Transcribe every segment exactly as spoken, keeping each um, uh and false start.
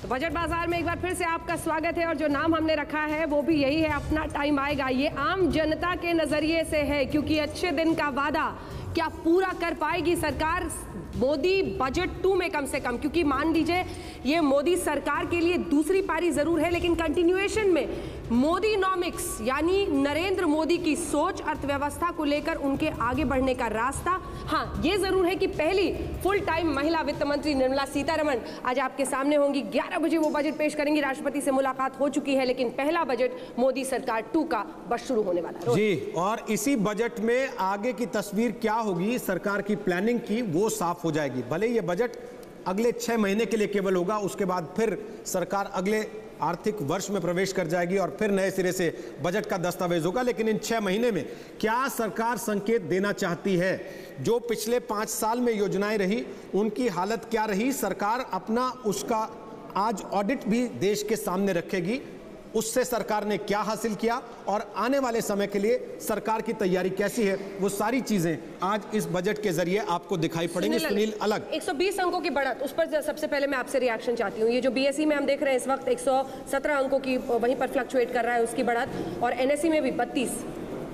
तो बजट बाजार में एक बार फिर से आपका स्वागत है और जो नाम हमने रखा है वो भी यही है, अपना टाइम आएगा। ये आम जनता के नजरिए से है क्योंकि अच्छे दिन का वादा क्या पूरा कर पाएगी सरकार मोदी बजट टू में कम से कम, क्योंकि मान लीजिए ये मोदी सरकार के लिए दूसरी पारी जरूर है लेकिन कंटिन्यूएशन में मोदी नॉमिक्स यानी नरेंद्र मोदी की सोच अर्थव्यवस्था को लेकर उनके आगे बढ़ने का रास्ता। हाँ, ये जरूर है कि पहली फुल टाइम महिला वित्त मंत्री निर्मला सीतारमण आज आपके सामने होंगी। ग्यारह बजे वो बजट पेश करेंगी। राष्ट्रपति से मुलाकात हो चुकी है लेकिन पहला बजट मोदी सरकार टू का बस शुरू होने वाला है जी। और इसी बजट में आगे की तस्वीर क्या होगी सरकार की प्लानिंग की, वो साफ हो जाएगी। भले ये बजट अगले छह महीने के लिए केवल होगा, उसके बाद फिर सरकार अगले आर्थिक वर्ष में प्रवेश कर जाएगी और फिर नए सिरे से बजट का दस्तावेज होगा। लेकिन इन छह महीने में क्या सरकार संकेत देना चाहती है? जो पिछले पांच साल में योजनाएं रही उनकी हालत क्या रही? सरकार अपना उसका आज ऑडिट भी देश के सामने रखेगी। उससे सरकार ने क्या हासिल किया और आने वाले समय के लिए सरकार की तैयारी कैसी है, वो सारी चीजें आज इस बजट के जरिए आपको दिखाई पड़ेंगी। सुनील अलग एक सौ बीस अंकों की बढ़त, उस पर सबसे पहले मैं आपसे रिएक्शन चाहती हूँ। ये जो बीएसई में हम देख रहे हैं इस वक्त एक सौ सत्रह अंकों की वहीं पर फ्लक्चुएट कर रहा है उसकी बढ़त, और एनएसई में भी बत्तीस।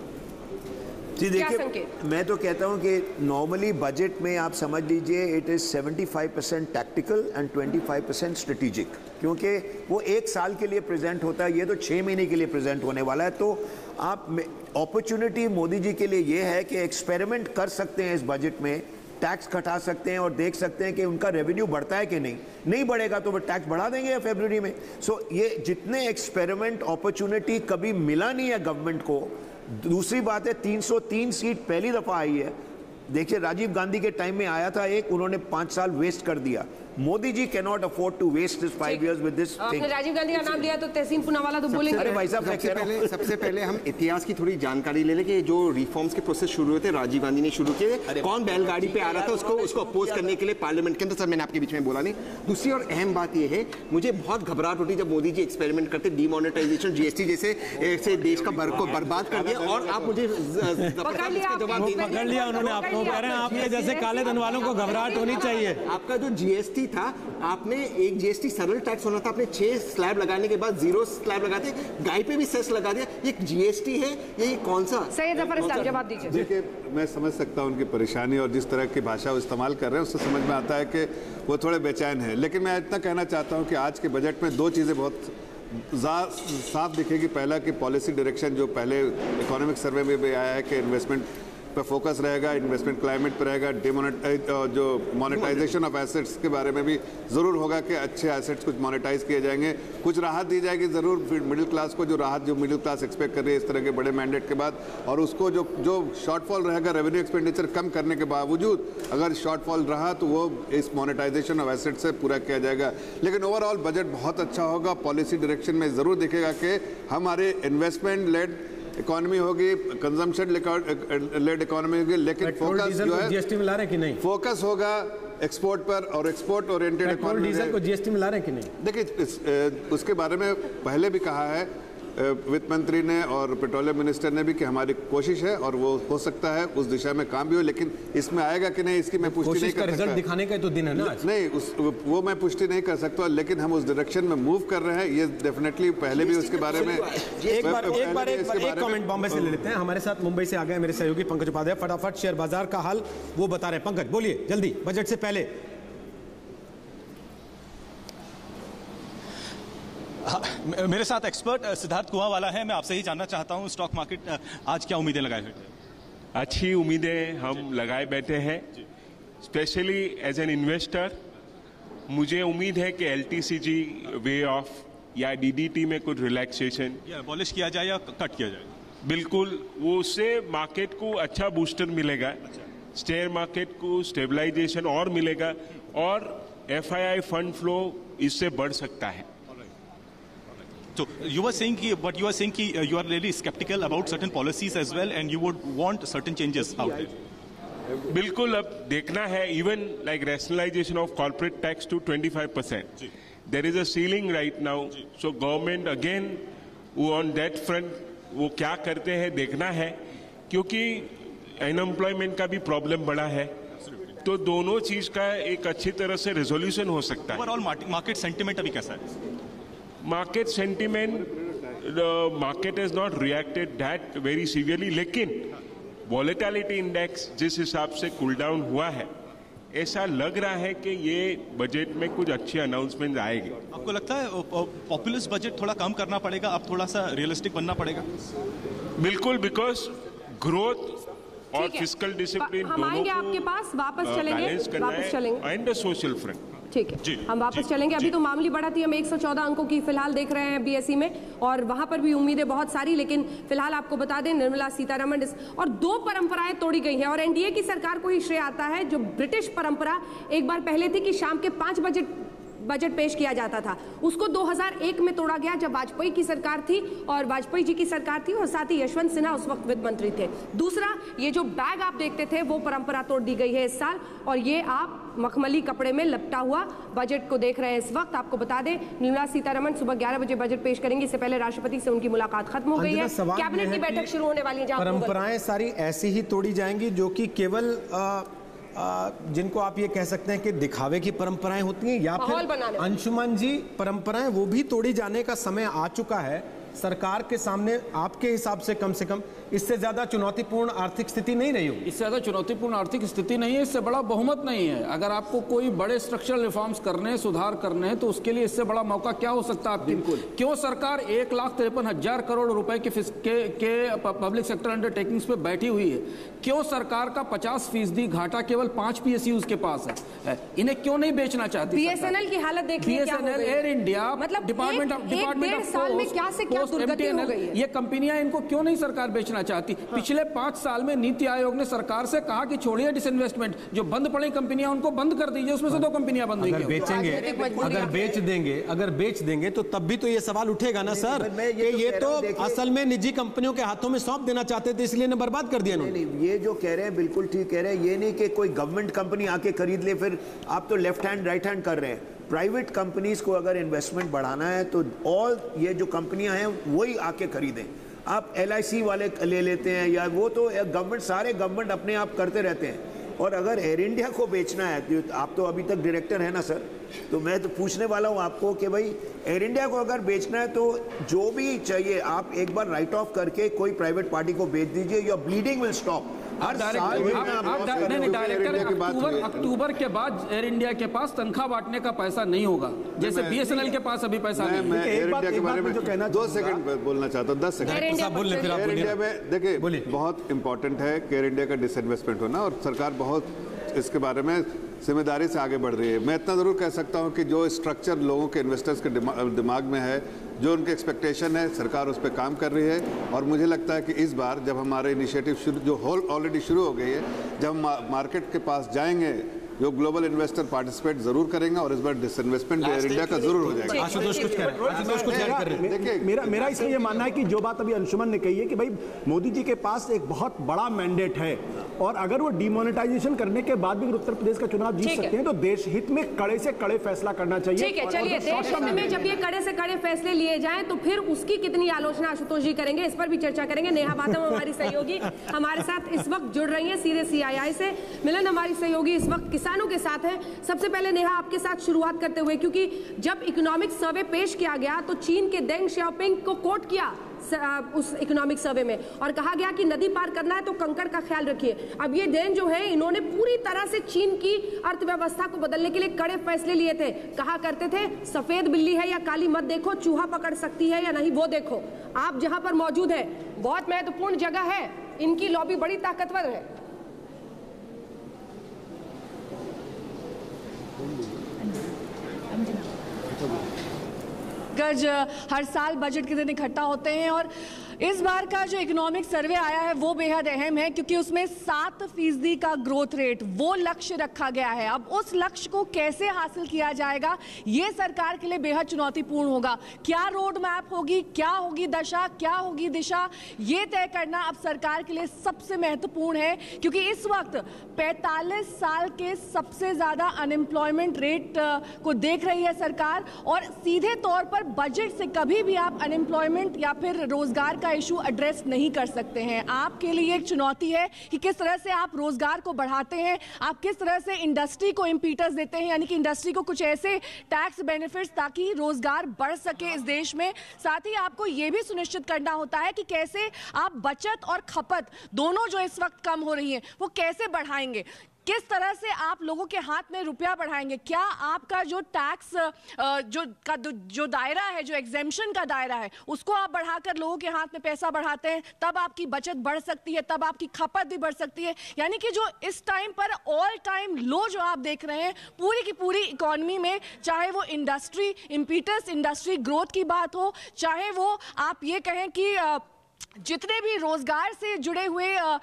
जी देखिए, मैं तो कहता हूं कि नॉर्मली बजट में आप समझ लीजिए इट इज़ पचहत्तर परसेंट टैक्टिकल एंड पच्चीस परसेंट स्ट्रेटेजिक, क्योंकि वो एक साल के लिए प्रेजेंट होता है, ये तो छः महीने के लिए प्रेजेंट होने वाला है। तो आप अपॉर्चुनिटी मोदी जी के लिए ये है कि एक्सपेरिमेंट कर सकते हैं इस बजट में, टैक्स घटा सकते हैं और देख सकते हैं कि उनका रेवेन्यू बढ़ता है कि नहीं। नहीं बढ़ेगा तो वो टैक्स बढ़ा देंगे या फरवरी में। सो ये जितने एक्सपेरिमेंट अपॉर्चुनिटी कभी मिला नहीं है गवर्नमेंट को। दूसरी बात है, तीन सौ तीन सीट पहली दफा आई है। देखिए, राजीव गांधी के टाइम में आया था एक, उन्होंने पांच साल वेस्ट कर दिया। Modi ji can not afford to waste this five years with this thing. Rajiv Gandhi का नाम लिया तो तहसीन पूनावाला तो बोलेंगे। अरे भाई साहब, सबसे पहले सबसे पहले हम इतिहास की थोड़ी जानकारी ले लें कि जो रिफॉर्म्स के प्रोसेस शुरू हुए थे राजीव गांधी ने शुरू किए। कौन बैलगाड़ी पे आ रहा था उसको उसको अपोज करने के लिए पार्लियामेंट के अंदर? सर, मैंने आपके बीच में बोला नहीं। दूसरी और अहम बात यह है, मुझे बहुत घबराहट होती जब मोदी जी एक्सपेरिमेंट करते, डीमोनेटाइजेशन, जीएसटी जैसे ऐसे देश का बर को बर्बाद कर दिया। और आप मुझे पकड़ लिया उन्होंने, आपको कह रहे हैं आपके जैसे काले धन वालों को घबराहट होनी चाहिए। आपका जो जीएसटी था, आपने एक जीएसटी सरल टैक्स होना था, आपने छह स्लैब लगाने के बाद जीरो स्लैब लगाते, गाय पे भी सेस लगा दिया। ये जीएसटी है, ये कौन सा? सैयद जफर इस्लाम, जवाब दीजिए। देखिए, मैं समझ सकता हूं उनकी परेशानी और जिस तरह की भाषा वो इस्तेमाल कर रहे हैं उससे समझ में आता है कि वो थोड़े बेचैन है। लेकिन मैं इतना कहना चाहता हूं कि आज के बजट में दो चीज़ें बहुत साफ दिखेगी। पहला कि पॉलिसी डायरेक्शन जो पहले इकोनॉमिक सर्वे में भी आया है कि इन्वेस्टमेंट पर फोकस रहेगा, इन्वेस्टमेंट क्लाइमेट पर रहेगा, डिमोनेटाइज जो मोनेटाइजेशन ऑफ एसेट्स के बारे में भी ज़रूर होगा कि अच्छे एसेट्स कुछ मोनेटाइज किए जाएंगे, कुछ राहत दी जाएगी ज़रूर फिर मिडिल क्लास को, जो राहत जो मिडिल क्लास एक्सपेक्ट कर रही है इस तरह के बड़े मैंडेट के बाद। और उसको जो जो शॉर्टफॉल रहेगा रेवेन्यू एक्सपेंडिचर कम करने के बावजूद अगर शॉर्टफॉल रहा तो वो इस मोनेटाइजेशन ऑफ एसेट्स से पूरा किया जाएगा। लेकिन ओवरऑल बजट बहुत अच्छा होगा। पॉलिसी डायरेक्शन में ज़रूर दिखेगा कि हमारे इन्वेस्टमेंट लेड इकोनॉमी होगी, कंजम्पशन लेड इकोनॉमी होगी, लेकिन फोकस जो है जीएसटी में ला रहे हैं कि नहीं? फोकस होगा एक्सपोर्ट पर और एक्सपोर्ट ओरिएंटेड इकोनॉमी। डीजल को जीएसटी में ला रहे हैं कि नहीं? देखिए, उसके बारे में पहले भी कहा है वित्त मंत्री ने और पेट्रोलियम मिनिस्टर ने भी कि हमारी कोशिश है और वो हो सकता है उस दिशा में काम भी हो, लेकिन इसमें आएगा कि नहीं इसकी मैं पुष्टि नहीं कर सकता। रिजल्ट दिखाने का तो दिन है ना आज। नहीं, उस वो मैं पुष्टि नहीं कर सकता, लेकिन हम उस डायरेक्शन में मूव कर रहे हैं। ये डेफिनेटली पहले भी उसके बारे में एक बार एक बार एक कमेंट बॉम्बे से ले लेते हैं। हमारे साथ मुंबई से आ गए मेरे सहयोगी पंकज उपाध्याय, फटाफट शेयर बाजार का हाल वो बता रहे हैं। पंकज बोलिए जल्दी, बजट से पहले। मेरे साथ एक्सपर्ट सिद्धार्थ कुआंवाला है। मैं आपसे ही जानना चाहता हूं स्टॉक मार्केट आज क्या उम्मीदें लगाए हुए? अच्छी उम्मीदें हम लगाए बैठे हैं, स्पेशली एज एन इन्वेस्टर। मुझे उम्मीद है कि एलटीसीजी वे ऑफ या डीडीटी में कुछ रिलैक्सेशन या अबॉलिश किया जाए या कट किया जाए, बिल्कुल वो उससे मार्केट को अच्छा बूस्टर मिलेगा। शेयर मार्केट को स्टेबलाइजेशन और मिलेगा और एफआईआई फंड फ्लो इससे बढ़ सकता है। So you were saying, but you are saying कि you are really skeptical about certain policies as well, and you would want certain changes out there. बिल्कुल, अब देखना है। Even like rationalisation of corporate tax to twenty five percent, there is a ceiling right now. So government again वो on that front वो क्या करते हैं देखना है, क्योंकि अनएम्प्लॉयमेंट का भी प्रॉब्लम बड़ा है तो दोनों चीज का एक अच्छी तरह से रेजोल्यूशन हो सकता है। ओवरऑल मार्केट सेंटिमेंट अभी कैसा है? Market sentiment, market has not reacted that very severely, लेकिन वॉलेटिलिटी इंडेक्स जिस हिसाब से कूल डाउन हुआ है, ऐसा लग रहा है कि ये बजट में कुछ अच्छी अनाउंसमेंट आएगी। आपको लगता है पॉपुलिस्ट बजट थोड़ा कम करना पड़ेगा, अब थोड़ा सा रियलिस्टिक बनना पड़ेगा? बिल्कुल, बिकॉज ग्रोथ और फिस्कल डिसिप्लिन दोनों को आपके पास वापस चलेंगे वापस चलेंगे एंड द सोशल फ्रंट। ठीक है, हम वापस चलेंगे। अभी तो मामूली बढ़ा थी, हम एक सौ चौदह अंकों की फिलहाल देख रहे हैं बीएसई में, और वहां पर भी उम्मीदें बहुत सारी, लेकिन फिलहाल आपको बता दें निर्मला सीतारमण और दो परंपराएं तोड़ी गई हैं, और एनडीए की सरकार को ही श्रेय आता है। जो ब्रिटिश परंपरा एक बार पहले थी कि शाम के पांच बजे बजट पेश किया जाता था, उसको दो हज़ार एक में तोड़ा गया जब वाजपेयी की सरकार थी, और वाजपेयी जी की सरकार थी, और साथ ही यशवंत सिन्हा उस वक्त वित्त मंत्री थे। दूसरा, ये जो बैग आप देखते थे वो परंपरा तोड़ दी गई है इस साल, और ये आप मखमली कपड़े में लपटा हुआ बजट को देख रहे हैं इस वक्त। आपको बता दें निर्मला सीतारमण सुबह ग्यारह बजे बजट पेश करेंगी, इससे पहले राष्ट्रपति से उनकी मुलाकात खत्म हो गई है, कैबिनेट की बैठक शुरू होने वाली है। परंपराएं सारी ऐसी ही तोड़ी जाएंगी जो कि केवल आ, आ, जिनको आप ये कह सकते हैं कि दिखावे की परंपराएं होती हैं, या फिर अंशुमन जी परंपराएं वो भी तोड़ी जाने का समय आ चुका है। सरकार के सामने आपके हिसाब से कम से कम इससे ज्यादा चुनौतीपूर्ण आर्थिक स्थिति नहीं रही होगी? इससे ज्यादा चुनौतीपूर्ण आर्थिक स्थिति नहीं है, इससे बड़ा बहुमत नहीं है। अगर आपको कोई बड़े स्ट्रक्चरल रिफॉर्म्स करने हैं, सुधार करने हैं, तो उसके लिए इससे बड़ा मौका क्या हो सकता है आपकी? क्यों सरकार एक लाख तिरपन हजार करोड़ रुपए के, के, के पब्लिक सेक्टर अंडरटेकिंग्स पे बैठी हुई है? क्यों सरकार का पचास फीसदी घाटा केवल पांच पीएसयूज के पास है? इन्हें क्यों नहीं बेचना चाहती? बीएसएनएल की हालत देखिए, बीएसएनएल, एयर इंडिया, मतलब डिपार्टमेंट ऑफ डिपार्टमेंट ऑफ साल में क्या से क्या दुर्गति हो गई है? ये कंपनियां, इनको क्यों नहीं सरकार बेचना चाहती? हाँ। पिछले पांच साल में नीति आयोग ने सरकार से कहा कि छोड़िए डिसइन्वेस्टमेंट, जो बंद पड़ी कंपनियां उनको बंद कर दीजिए, उसमें से दो कंपनियां बंद हुई। अगर बेचेंगे, अगर बेच देंगे अगर बेच देंगे तो तब भी तो ये सवाल उठेगा ना सर, ये, ये तो असल में निजी कंपनियों के हाथों में सौंप देना चाहते थे, इसलिए बर्बाद कर दिया। नहीं, ये जो कह रहे हैं बिल्कुल ठीक कह रहे हैं। ये नहीं कि कोई गवर्नमेंट कंपनी आके खरीद ले, फिर आप तो लेफ्ट हैंड राइट हैंड कर रहे हैं। प्राइवेट कंपनीज को अगर इन्वेस्टमेंट बढ़ाना है तो ऑल ये जो कंपनियां हैं वही आके खरीदें। आप एल आई सी वाले ले लेते हैं, या वो तो गवर्नमेंट, सारे गवर्नमेंट अपने आप करते रहते हैं। और अगर एयर इंडिया को बेचना है, तो आप तो अभी तक डायरेक्टर है ना सर, तो मैं तो पूछने वाला हूं आपको कि भाई एयर इंडिया को अगर बेचना है तो जो भी चाहिए आप एक बार राइट ऑफ करके कोई प्राइवेट पार्टी को बेच दीजिए, योर ब्लीडिंग विल स्टॉप। हर साल अक्टूबर अक्टूबर के बाद एयर इंडिया के पास तनख्वाह बांटने का पैसा नहीं होगा, जैसे बीएसएनएल के पास अभी पैसा नहीं। मैं एयर इंडिया के बारे में जो कहना दो सेकंड बोलना चाहता हूँ, दस सेकंड एयर इंडिया में देखिए बहुत इंपॉर्टेंट है कि एयर इंडिया का डिसइन्वेस्टमेंट होना, और सरकार बहुत इसके बारे में जिम्मेदारी से आगे बढ़ रही है। मैं इतना ज़रूर कह सकता हूं कि जो स्ट्रक्चर लोगों के इन्वेस्टर्स के दिमाग में है, जो उनके एक्सपेक्टेशन है, सरकार उस पर काम कर रही है। और मुझे लगता है कि इस बार जब हमारे इनिशिएटिव शुरू जो होल ऑलरेडी शुरू हो गई है, जब हम मार्केट के पास जाएंगे, जो ग्लोबल इन्वेस्टर पार्टिसिपेट जरूर करेंगे, और इस बार डिसइन्वेस्टमेंट एयर इंडिया का जरूर हो जाएगा। आशुतोष कुछ कह रहे हैं, आशुतोष कुछ ऐड कर रहे हैं। देखिए मेरा मेरा इसमें ये मानना है कि जो बात अभी अंशुमन ने कही है कि भाई मोदी जी के पास एक बहुत बड़ा मैंडेट है, और अगर वो डिमोनेटाइजेशन करने के बाद भी उत्तर प्रदेश का चुनाव जीत सकते हैं तो देश हित में कड़े से कड़े फैसला करना चाहिए। ठीक है, चलिए देश हित में जब ये कड़े से कड़े फैसले लिए जाएं तो फिर उसकी कितनी आलोचना आशुतोष जी करेंगे, इस पर भी चर्चा करेंगे। नेहा बातम हमारी सहयोगी हमारे साथ इस वक्त जुड़ रही है सीधे सीआईआई से। मिलन हमारी सहयोगी इस वक्त किसानों के साथ है। सबसे पहले नेहा आपके साथ शुरुआत करते हुए, क्योंकि जब इकोनॉमिक सर्वे पेश किया गया तो चीन के देंग शाओपिंग को कोट किया उस इकोनॉमिक सर्वे में, और कहा गया कि नदी पार करना है तो कंकड़ का ख्याल रखिए। अब ये देन जो है, इन्होंने पूरी तरह से चीन की अर्थव्यवस्था को बदलने के लिए कड़े फैसले लिए थे। कहा करते थे सफेद बिल्ली है या काली मत देखो, चूहा पकड़ सकती है या नहीं वो देखो। आप जहां पर मौजूद है बहुत महत्वपूर्ण जगह है, इनकी लॉबी बड़ी ताकतवर है। गज हर साल बजट के दिन इकट्ठा होते हैं, और इस बार का जो इकोनॉमिक सर्वे आया है वो बेहद अहम है, क्योंकि उसमें सात फीसदी का ग्रोथ रेट वो लक्ष्य रखा गया है। अब उस लक्ष्य को कैसे हासिल किया जाएगा ये सरकार के लिए बेहद चुनौतीपूर्ण होगा। क्या रोड मैप होगी, क्या होगी दशा, क्या होगी दिशा, ये तय करना अब सरकार के लिए सबसे महत्वपूर्ण है, क्योंकि इस वक्त पैंतालीस साल के सबसे ज्यादा अनएम्प्लॉयमेंट रेट को देख रही है सरकार, और सीधे तौर पर बजट से कभी भी आप अनएम्प्लॉयमेंट या फिर रोजगार का का इशू एड्रेस नहीं कर सकते हैं। आपके लिए एक चुनौती है कि किस तरह से आप रोजगार को बढ़ाते हैं, आप किस तरह से इंडस्ट्री को इम्पीटस देते हैं, यानी कि इंडस्ट्री को कुछ ऐसे टैक्स बेनिफिट्स ताकि रोजगार बढ़ सके इस देश में। साथ ही आपको यह भी सुनिश्चित करना होता है कि कैसे आप बचत और खपत दोनों जो इस वक्त कम हो रही है वो कैसे बढ़ाएंगे, किस तरह से आप लोगों के हाथ में रुपया बढ़ाएंगे। क्या आपका जो टैक्स जो का जो दायरा है, जो एग्जेम्पशन का दायरा है, उसको आप बढ़ाकर लोगों के हाथ में पैसा बढ़ाते हैं, तब आपकी बचत बढ़ सकती है, तब आपकी खपत भी बढ़ सकती है। यानी कि जो इस टाइम पर ऑल टाइम लो जो आप देख रहे हैं पूरी की पूरी इकोनॉमी में, चाहे वो इंडस्ट्री इम्पीटस, इंडस्ट्री ग्रोथ की बात हो, चाहे वो आप ये कहें कि जितने भी रोजगार से जुड़े हुए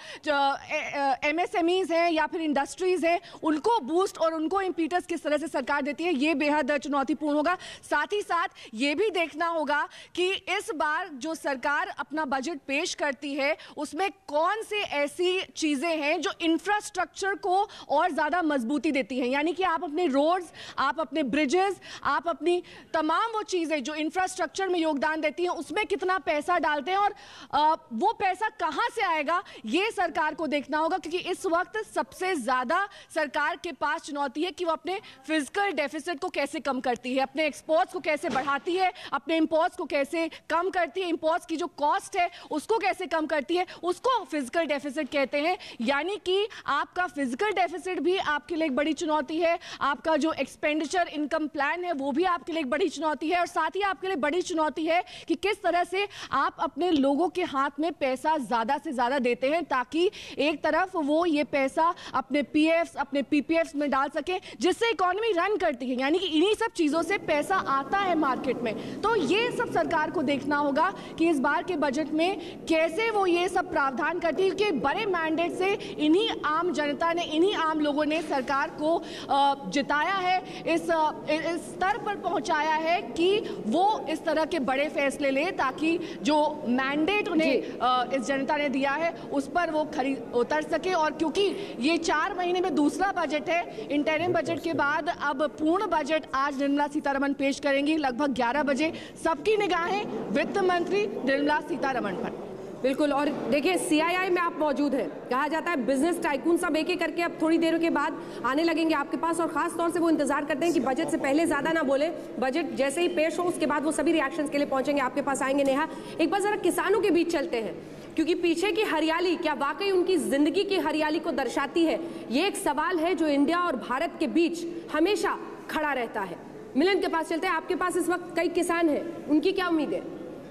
एमएसएमईज हैं या फिर इंडस्ट्रीज हैं, उनको बूस्ट और उनको इम्पीटस किस तरह से सरकार देती है, ये बेहद चुनौतीपूर्ण होगा। साथ ही साथ ये भी देखना होगा कि इस बार जो सरकार अपना बजट पेश करती है उसमें कौन से ऐसी चीजें हैं जो इंफ्रास्ट्रक्चर को और ज्यादा मजबूती देती हैं। यानी कि आप अपने रोड्स, आप अपने ब्रिजेस, आप अपनी तमाम वो चीजें जो इंफ्रास्ट्रक्चर में योगदान देती हैं उसमें कितना पैसा डालते हैं और आ, वो पैसा कहां से आएगा ये सरकार को देखना होगा, क्योंकि इस वक्त सबसे ज्यादा सरकार के पास चुनौती है कि वो अपने फिजिकल डेफिसिट को कैसे कम करती है, अपने एक्सपोर्ट्स को कैसे बढ़ाती है, अपने इंपोर्ट्स को कैसे कम करती है, इंपोर्ट्स की जो कॉस्ट है उसको कैसे कम करती है, उसको फिजिकल डेफिसिट कहते हैं। यानी कि आपका फिजिकल डेफिसिट भी आपके लिए एक बड़ी चुनौती है, आपका जो एक्सपेंडिचर इनकम प्लान है वो भी आपके लिए एक बड़ी चुनौती है, और साथ ही आपके लिए बड़ी चुनौती है कि किस तरह से आप अपने लोगों के हाथ में पैसा ज्यादा से ज्यादा देते हैं ताकि एक तरफ वो ये पैसा अपने पीएफ्स, अपने पीपीएफ्स में डाल सके, जिससे इकोनॉमी रन करती है। यानी कि इन्हीं सब चीजों से पैसा आता है मार्केट में। तो ये सब सरकार को देखना होगा कि इस बार के बजट में कैसे वो ये सब प्रावधान करती है, क्योंकि बड़े मैंडेट से इन्हीं आम जनता ने, इन्हीं आम लोगों ने सरकार को जिताया है, इस इस स्तर पर पहुंचाया है कि वो इस तरह के बड़े फैसले ले ताकि जो मैंडेट उन्हें इस जनता ने दिया है उस पर वो खरी उतर सके। और क्योंकि ये चार महीने में दूसरा बजट है, इंटरिम बजट के बाद अब पूर्ण बजट आज निर्मला सीतारमण पेश करेंगी लगभग ग्यारह बजे। सबकी निगाहें वित्त मंत्री निर्मला सीतारमण पर। बिल्कुल। और देखिए सीआईआई में आप मौजूद हैं, कहा जाता है बिजनेस टाइकून सब एक एक करके अब थोड़ी देर के बाद आने लगेंगे आपके पास, और खास तौर से वो इंतजार करते हैं कि बजट से पहले ज्यादा ना बोले, बजट जैसे ही पेश हो उसके बाद वो सभी रिएक्शंस के लिए पहुंचेंगे, आपके पास आएंगे। नेहा, एक बार जरा किसानों के बीच चलते हैं, क्योंकि पीछे की हरियाली क्या वाकई उनकी जिंदगी की हरियाली को दर्शाती है, ये एक सवाल है जो इंडिया और भारत के बीच हमेशा खड़ा रहता है। मिलन के पास चलते हैं, आपके पास इस वक्त कई किसान हैं, उनकी क्या उम्मीद है?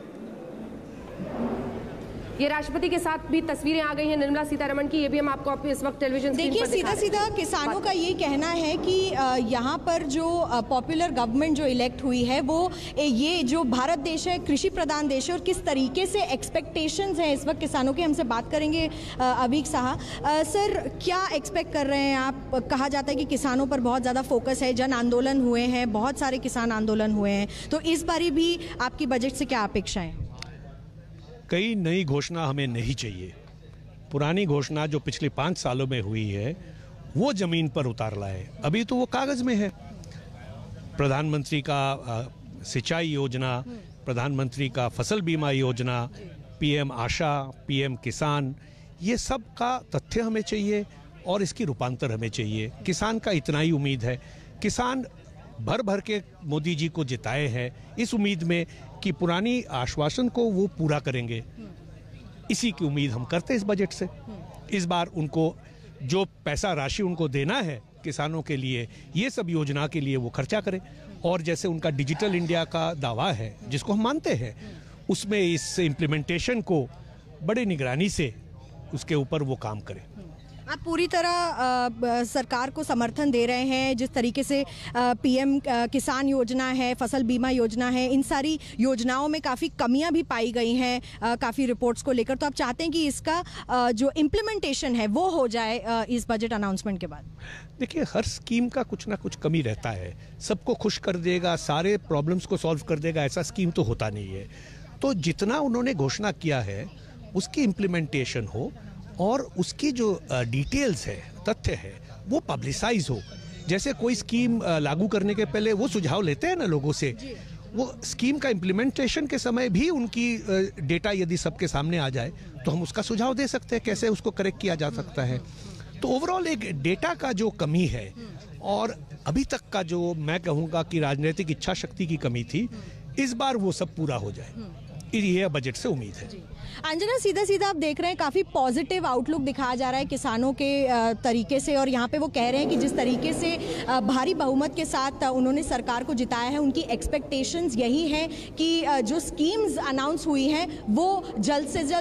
ये राष्ट्रपति के साथ भी तस्वीरें आ गई हैं निर्मला सीतारमण की, ये भी हम आपको इस वक्त टेलीविजन स्क्रीन पर देखिए। सीधा सीधा किसानों का ये कहना है कि यहाँ पर जो पॉपुलर गवर्नमेंट जो इलेक्ट हुई है वो ये जो भारत देश है कृषि प्रधान देश है, और किस तरीके से एक्सपेक्टेशंस हैं इस वक्त किसानों के। हमसे बात करेंगे अवीक साहा। सर, क्या एक्सपेक्ट कर रहे हैं आप? कहा जाता है कि किसानों पर बहुत ज़्यादा फोकस है, जन आंदोलन हुए हैं, बहुत सारे किसान आंदोलन हुए हैं, तो इस बारी भी आपकी बजट से क्या अपेक्षाएं? कई नई घोषणा हमें नहीं चाहिए। पुरानी घोषणा जो पिछले पाँच सालों में हुई है वो जमीन पर उतार लाए, अभी तो वो कागज में है। प्रधानमंत्री का सिंचाई योजना, प्रधानमंत्री का फसल बीमा योजना, पीएम आशा, पीएम किसान, ये सब का तथ्य हमें चाहिए और इसकी रूपांतर हमें चाहिए। किसान का इतना ही उम्मीद है। किसान भर भर के मोदी जी को जिताए हैं इस उम्मीद में कि पुरानी आश्वासन को वो पूरा करेंगे, इसी की उम्मीद हम करते हैं इस बजट से। इस बार उनको जो पैसा राशि उनको देना है किसानों के लिए, ये सब योजना के लिए वो खर्चा करें, और जैसे उनका डिजिटल इंडिया का दावा है जिसको हम मानते हैं, उसमें इस इम्प्लीमेंटेशन को बड़े निगरानी से उसके ऊपर वो काम करें। आप पूरी तरह आ, सरकार को समर्थन दे रहे हैं, जिस तरीके से पीएम किसान योजना है, फसल बीमा योजना है, इन सारी योजनाओं में काफ़ी कमियां भी पाई गई हैं काफ़ी रिपोर्ट्स को लेकर, तो आप चाहते हैं कि इसका आ, जो इम्प्लीमेंटेशन है वो हो जाए आ, इस बजट अनाउंसमेंट के बाद? देखिए, हर स्कीम का कुछ ना कुछ कमी रहता है, सबको खुश कर देगा, सारे प्रॉब्लम्स को सॉल्व कर देगा, ऐसा स्कीम तो होता नहीं है। तो जितना उन्होंने घोषणा किया है उसकी इम्प्लीमेंटेशन हो और उसकी जो डिटेल्स है, तथ्य है, वो पब्लिसाइज हो। जैसे कोई स्कीम लागू करने के पहले वो सुझाव लेते हैं ना लोगों से, वो स्कीम का इम्प्लीमेंटेशन के समय भी उनकी डेटा यदि सबके सामने आ जाए तो हम उसका सुझाव दे सकते हैं कैसे उसको करेक्ट किया जा सकता है। तो ओवरऑल एक डेटा का जो कमी है और अभी तक का जो मैं कहूँगा कि राजनीतिक इच्छा शक्ति की कमी थी, इस बार वो सब पूरा हो जाए, ये बजट से उम्मीद है। अंजना, सीधा सीधा आप देख रहे हैं काफ़ी पॉजिटिव आउटलुक दिखाया जा रहा है किसानों के तरीके से, और यहाँ पे वो कह रहे हैं कि जिस तरीके से भारी बहुमत के साथ उन्होंने सरकार को जिताया है, उनकी एक्सपेक्टेशंस यही हैं कि जो स्कीम्स अनाउंस हुई हैं वो जल्द से जल्द